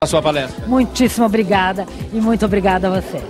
A sua palestra. Muitíssimo obrigada e muito obrigada a você.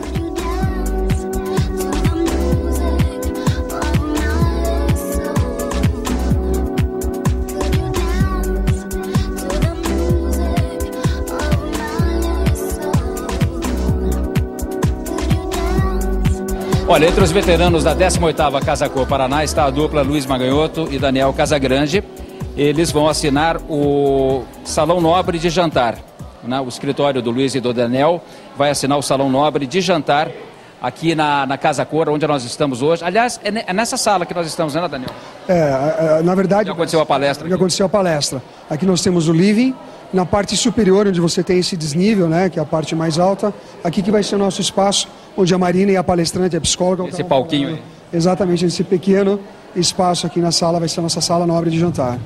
Olha, entre os veteranos da 18ª Casa Cor Paraná está a dupla Luiz Maganhoto e Daniel Casagrande. Eles vão assinar o Salão Nobre de Jantar. O escritório do Luiz e do Daniel vai assinar o Salão Nobre de Jantar aqui na Casa Cor, onde nós estamos hoje. Aliás, é nessa sala que nós estamos, né, Daniel? Na verdade... Já aconteceu a palestra? Já aconteceu a palestra. Aqui nós temos o living, na parte superior, onde você tem esse desnível, né, que é a parte mais alta. Aqui que vai ser o nosso espaço, onde a Marina e a palestrante, a psicóloga... Esse palquinho aí. Exatamente, esse pequeno espaço aqui na sala vai ser a nossa sala nobre de jantar.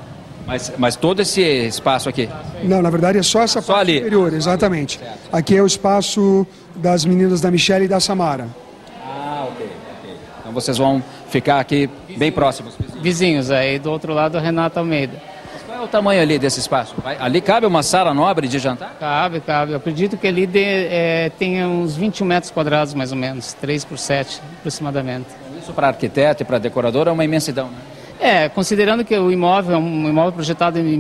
Mas todo esse espaço aqui? Não, na verdade é só essa parte ali. superior, exatamente. Aqui é o espaço das meninas da Michelle e da Samara. Ah, ok. Então vocês vão ficar aqui bem próximos. Vizinhos, aí do outro lado a Renata Almeida. Mas qual é o tamanho ali desse espaço? Ali cabe uma sala nobre de jantar? Cabe. Eu acredito que ali tenha uns 21 metros quadrados mais ou menos, 3 por 7 aproximadamente. Isso para arquiteto e para decorador é uma imensidão, né? Considerando que o imóvel é um imóvel projetado em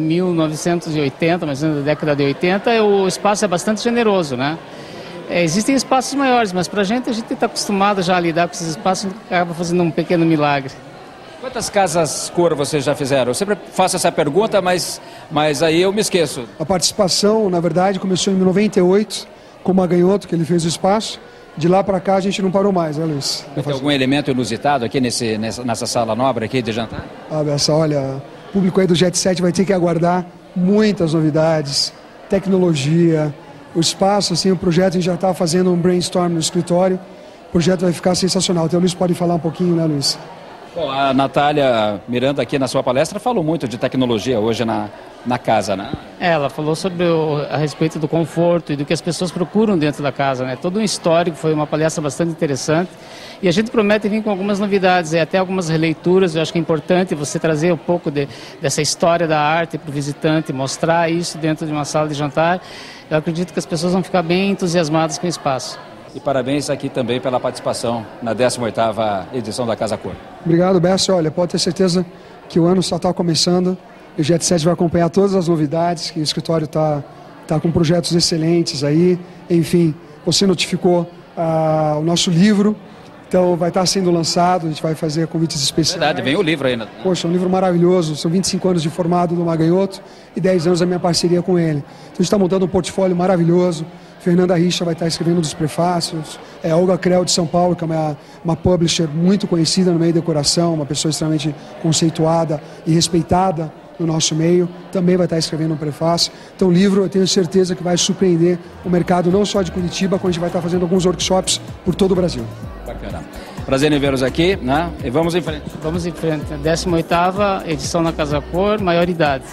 1980, mais ou menos da década de 80, o espaço é bastante generoso, né? Existem espaços maiores, mas para a gente está acostumado já a lidar com esses espaços, a gente acaba fazendo um pequeno milagre. Quantas casas cor vocês já fizeram? Eu sempre faço essa pergunta, mas aí eu me esqueço. A participação, na verdade, começou em 98, com o Maganhoto, que ele fez o espaço. De lá para cá a gente não parou mais, né, Luiz? Vai ter algum elemento inusitado aqui nessa sala nobre aqui de jantar? Bessa, olha, o público aí do Jet Set vai ter que aguardar muitas novidades, tecnologia, o espaço, assim, o projeto, a gente já está fazendo um brainstorm no escritório, o projeto vai ficar sensacional. Então o Luiz pode falar um pouquinho, né, Luiz? Bom, a Natália Miranda aqui na sua palestra falou muito de tecnologia hoje na casa, né? Ela falou sobre a respeito do conforto e do que as pessoas procuram dentro da casa, né? Todo um histórico, foi uma palestra bastante interessante e a gente promete vir com algumas novidades, até algumas releituras. Eu acho que é importante você trazer um pouco dessa história da arte para o visitante, mostrar isso dentro de uma sala de jantar. Eu acredito que as pessoas vão ficar bem entusiasmadas com o espaço. E parabéns aqui também pela participação na 18ª edição da Casa Cor. Obrigado, Bessa. Olha, pode ter certeza que o ano só está começando. O Jet Set vai acompanhar todas as novidades, que o escritório está com projetos excelentes aí. Enfim, você notificou o nosso livro, então vai estar sendo lançado, a gente vai fazer convites especiais. Verdade, vem o livro ainda. Poxa, é um livro maravilhoso, são 25 anos de formado do Maganhoto e 10 anos da minha parceria com ele. Então a gente está montando um portfólio maravilhoso. Fernanda Richa vai estar escrevendo um dos prefácios. A Olga Creel de São Paulo, que é uma publisher muito conhecida no meio da decoração, uma pessoa extremamente conceituada e respeitada no nosso meio, também vai estar escrevendo um prefácio. Então o livro, eu tenho certeza que vai surpreender o mercado não só de Curitiba, como a gente vai estar fazendo alguns workshops por todo o Brasil. Bacana. Prazer em vê-los aqui, né? E vamos em frente. Vamos em frente. 18ª edição na Casa Cor, maioridade.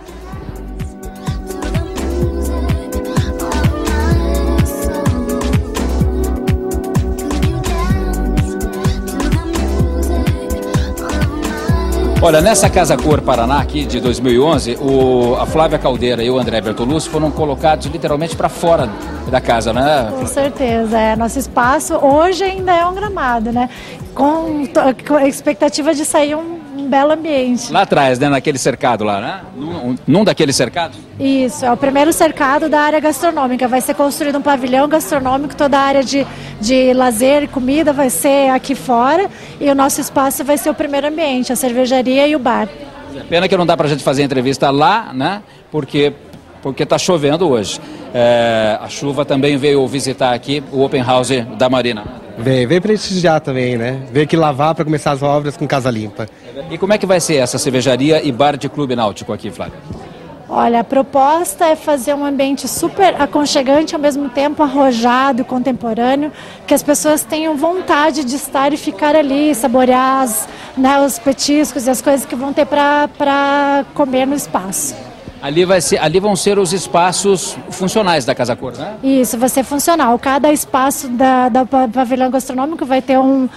Olha, nessa Casa Cor Paraná aqui de 2011, a Flávia Caldeira e o André Bertolucci foram colocados literalmente para fora da casa, né? Com certeza, nosso espaço hoje ainda é um gramado, né? Com a expectativa de sair um belo ambiente. Lá atrás, né? Naquele cercado lá, né? Num daqueles cercados? Isso, é o primeiro cercado da área gastronômica. Vai ser construído um pavilhão gastronômico, toda a área de lazer e comida vai ser aqui fora e o nosso espaço vai ser o primeiro ambiente, a cervejaria e o bar. Pena que não dá pra gente fazer entrevista lá, né? Porque tá chovendo hoje. A chuva também veio visitar aqui o Open House da Marina. Veio prestigiar também, né? Veio aqui lavar para começar as obras com casa limpa. E como é que vai ser essa cervejaria e bar de clube náutico aqui, Flávia? Olha, a proposta é fazer um ambiente super aconchegante, ao mesmo tempo arrojado e contemporâneo, que as pessoas tenham vontade de estar e ficar ali, saborear os petiscos e as coisas que vão ter para comer no espaço. Ali vão ser os espaços funcionais da Casa Cor, né? Isso, vai ser funcional. Cada espaço da pavilhão gastronômico vai ter um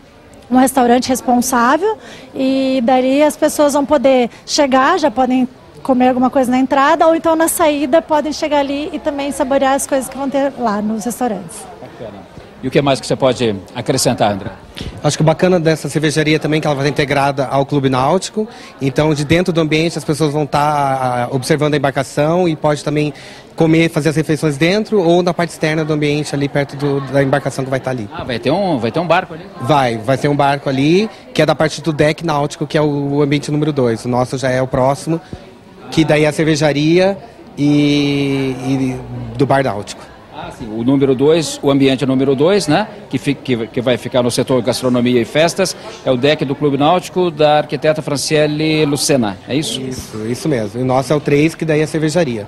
restaurante responsável e daí as pessoas vão poder chegar, já podem comer alguma coisa na entrada, ou então na saída podem chegar ali e também saborear as coisas que vão ter lá nos restaurantes. Bacana. E o que mais que você pode acrescentar, André? Acho que o bacana dessa cervejaria também é que ela vai estar integrada ao Clube Náutico. Então, de dentro do ambiente, as pessoas vão estar observando a embarcação e pode também comer, fazer as refeições dentro ou na parte externa do ambiente, ali perto da embarcação que vai estar ali. Ah, vai ter um barco ali? Vai ter um barco ali, que é da parte do deck náutico, que é o ambiente número 2. O nosso já é o próximo, que daí é a cervejaria e do bar náutico. Ah, sim. O número 2, o ambiente número 2, né? Que vai ficar no setor gastronomia e festas, é o deck do Clube Náutico da arquiteta Franciele Lucena, é isso? Isso mesmo. E o nosso é o 3, que daí é a cervejaria.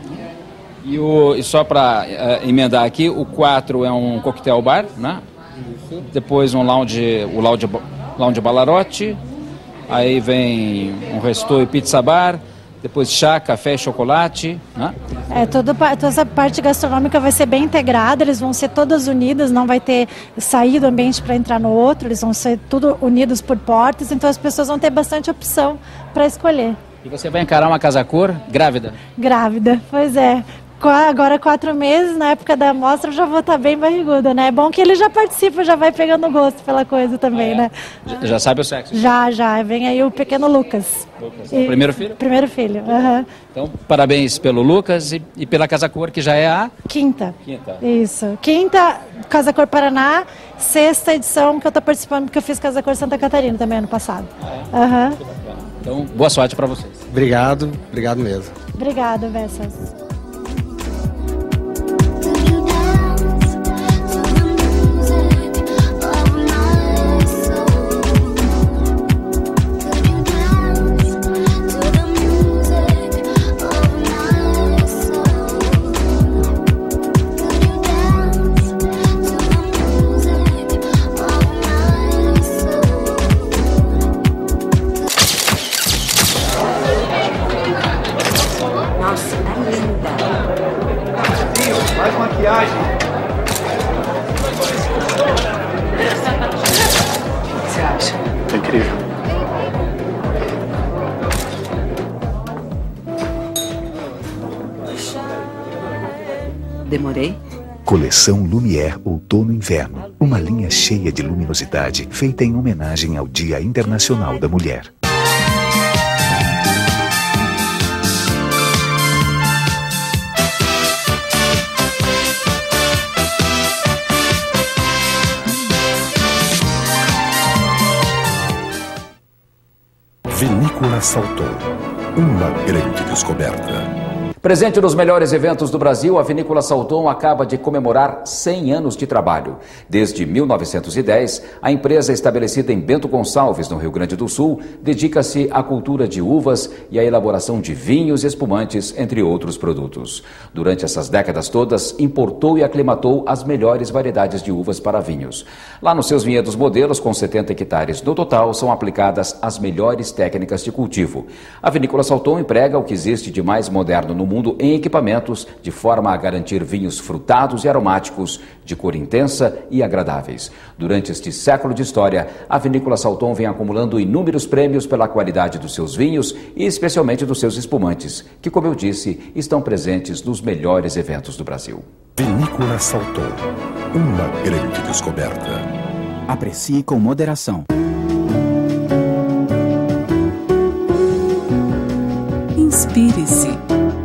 E só para emendar aqui, o 4 é um coquetel bar, né? Isso. Depois o lounge Balarote, aí vem um resto e pizza bar, depois chá, café, chocolate, né? Toda essa parte gastronômica vai ser bem integrada, eles vão ser todas unidas, não vai ter sair do ambiente para entrar no outro, eles vão ser tudo unidos por portas, então as pessoas vão ter bastante opção para escolher. E você vai encarar uma casa cor grávida? Grávida, pois é. Agora 4 meses, na época da amostra, eu já vou estar bem barriguda, né? É bom que ele já participa, já vai pegando gosto pela coisa também, né? Já sabe o sexo? Já. Vem aí o pequeno Lucas. O primeiro filho? Primeiro filho, aham. Então, parabéns pelo Lucas e pela Casa Cor, que já é a... Quinta. Isso. Quinta, Casa Cor Paraná, 6ª edição que eu estou participando, porque eu fiz Casa Cor Santa Catarina também ano passado. Aham. Então, boa sorte para vocês. Obrigado mesmo. Obrigada, Vessas. Mais maquiagem. O que você acha? É incrível. Demorei? Coleção Lumière Outono-Inverno. Uma linha cheia de luminosidade feita em homenagem ao Dia Internacional da Mulher. Vinícola Salton, uma grande descoberta. Presente nos melhores eventos do Brasil, a Vinícola Salton acaba de comemorar 100 anos de trabalho. Desde 1910, a empresa estabelecida em Bento Gonçalves, no Rio Grande do Sul, dedica-se à cultura de uvas e à elaboração de vinhos e espumantes, entre outros produtos. Durante essas décadas todas, importou e aclimatou as melhores variedades de uvas para vinhos. Lá nos seus vinhedos modelos, com 70 hectares no total, são aplicadas as melhores técnicas de cultivo. A Vinícola Salton emprega o que existe de mais moderno no mundo em equipamentos, de forma a garantir vinhos frutados e aromáticos, de cor intensa e agradáveis. Durante este século de história, a Vinícola Salton vem acumulando inúmeros prêmios pela qualidade dos seus vinhos e especialmente dos seus espumantes, que, como eu disse, estão presentes nos melhores eventos do Brasil. Vinícola Salton, uma grande descoberta. Aprecie com moderação. Inspire-se.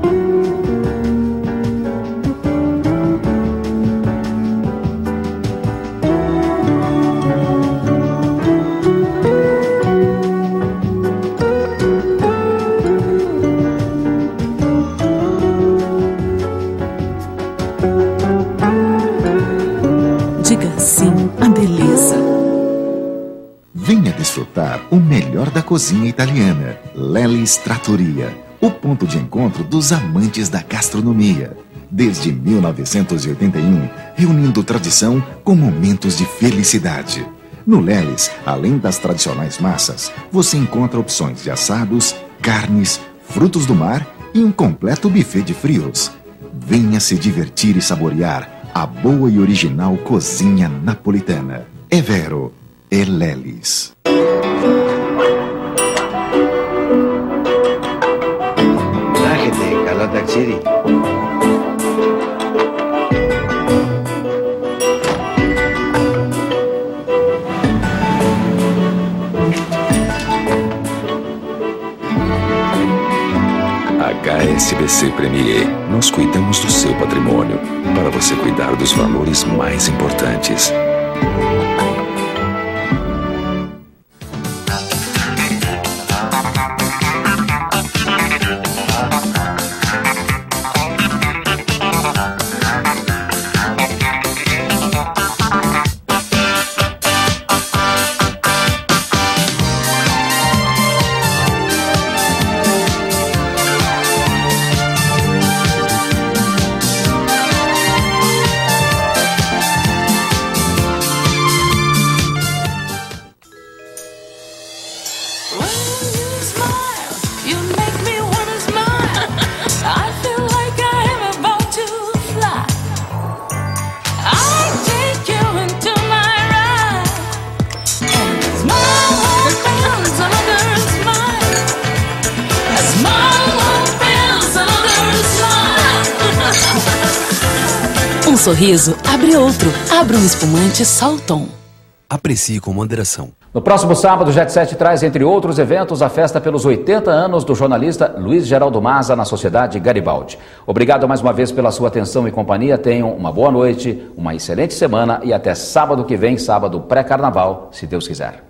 Diga sim à beleza. Venha desfrutar o melhor da cozinha italiana. Lelis Trattoria, o ponto de encontro dos amantes da gastronomia. Desde 1981, reunindo tradição com momentos de felicidade. No Lelis, além das tradicionais massas, você encontra opções de assados, carnes, frutos do mar e um completo buffet de frios. Venha se divertir e saborear a boa e original cozinha napolitana. É vero, é Lelis. HSBC Premier, nós cuidamos do seu patrimônio para você cuidar dos valores mais importantes. Um sorriso abre outro. Abra um espumante Salton. Aprecie com moderação. No próximo sábado, o Jet Set traz, entre outros eventos, a festa pelos 80 anos do jornalista Luiz Geraldo Maza na Sociedade Garibaldi. Obrigado mais uma vez pela sua atenção e companhia. Tenham uma boa noite, uma excelente semana e até sábado que vem, sábado pré-carnaval, se Deus quiser.